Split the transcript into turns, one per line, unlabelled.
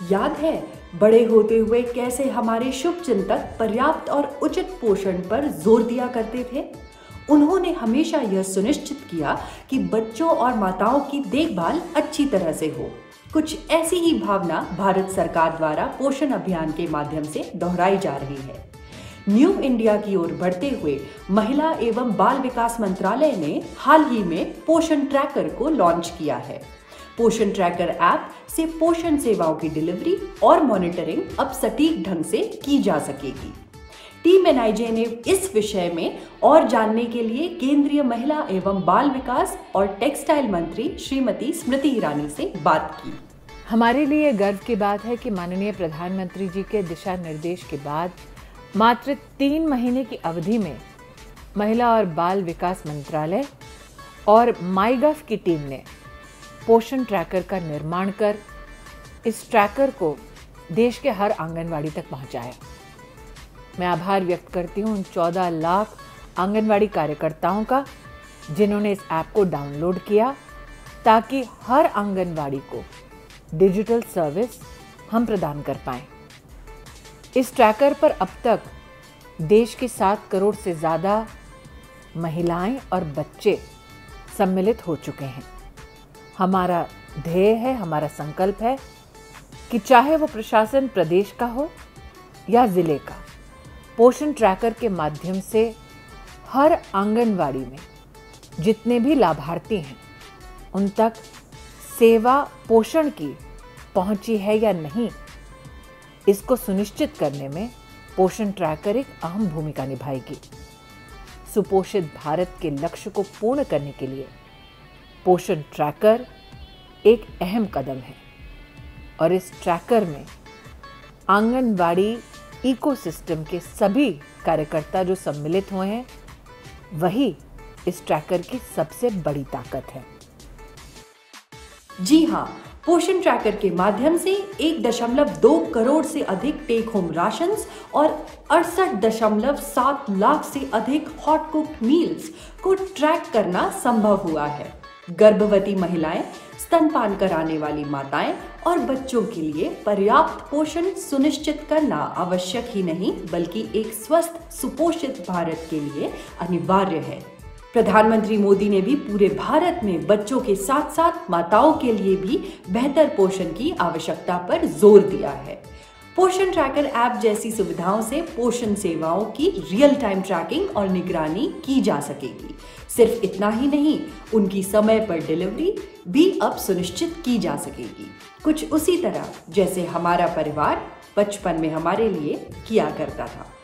याद है बड़े होते हुए कैसे हमारे शुभचिंतक पर्याप्त और उचित पोषण पर जोर दिया करते थे। उन्होंने हमेशा यह सुनिश्चित किया कि बच्चों और माताओं की देखभाल अच्छी तरह से हो। कुछ ऐसी ही भावना भारत सरकार द्वारा पोषण अभियान के माध्यम से दोहराई जा रही है। न्यू इंडिया की ओर बढ़ते हुए महिला एवं बाल विकास मंत्रालय ने हाल ही में पोषण ट्रैकर को लॉन्च किया है। पोषण ट्रैकर ऐप से पोषण सेवाओं की डिलीवरी और मॉनिटरिंग अब सटीक ढंग से की जा सकेगी। टीम एनआईजे ने इस विषय में और जानने के लिए केंद्रीय महिला एवं बाल विकास और टेक्सटाइल मंत्री श्रीमती स्मृति ईरानी से बात की।
हमारे लिए गर्व की बात है कि माननीय प्रधानमंत्री जी के दिशा निर्देश के बाद मात्र 3 महीने की अवधि में महिला और बाल विकास मंत्रालय और माईगव की टीम ने पोषण ट्रैकर का निर्माण कर इस ट्रैकर को देश के हर आंगनवाड़ी तक पहुंचाया। मैं आभार व्यक्त करती हूं उन 14 लाख आंगनवाड़ी कार्यकर्ताओं का जिन्होंने इस ऐप को डाउनलोड किया ताकि हर आंगनवाड़ी को डिजिटल सर्विस हम प्रदान कर पाएं। इस ट्रैकर पर अब तक देश के 7 करोड़ से ज़्यादा महिलाएं और बच्चे सम्मिलित हो चुके हैं। हमारा ध्येय है, हमारा संकल्प है कि चाहे वो प्रशासन प्रदेश का हो या जिले का, पोषण ट्रैकर के माध्यम से हर आंगनवाड़ी में जितने भी लाभार्थी हैं उन तक सेवा पोषण की पहुंची है या नहीं, इसको सुनिश्चित करने में पोषण ट्रैकर एक अहम भूमिका निभाएगी। सुपोषित भारत के लक्ष्य को पूर्ण करने के लिए पोषण ट्रैकर एक अहम कदम है और इस ट्रैकर में आंगनवाड़ी इकोसिस्टम के सभी कार्यकर्ता जो सम्मिलित हुए हैं वही इस ट्रैकर की सबसे बड़ी ताकत है।
जी हाँ, पोषण ट्रैकर के माध्यम से 1.2 करोड़ से अधिक टेक होम राशंस और 68.7 लाख से अधिक हॉट कुक्ड मील्स को ट्रैक करना संभव हुआ है। गर्भवती महिलाएं, स्तनपान कराने वाली माताएं और बच्चों के लिए पर्याप्त पोषण सुनिश्चित करना आवश्यक ही नहीं बल्कि एक स्वस्थ सुपोषित भारत के लिए अनिवार्य है। प्रधानमंत्री मोदी ने भी पूरे भारत में बच्चों के साथ साथ माताओं के लिए भी बेहतर पोषण की आवश्यकता पर जोर दिया है। पोषण ट्रैकर ऐप जैसी सुविधाओं से पोषण सेवाओं की रियल टाइम ट्रैकिंग और निगरानी की जा सकेगी। सिर्फ इतना ही नहीं, उनकी समय पर डिलीवरी भी अब सुनिश्चित की जा सकेगी, कुछ उसी तरह जैसे हमारा परिवार बचपन में हमारे लिए किया करता था।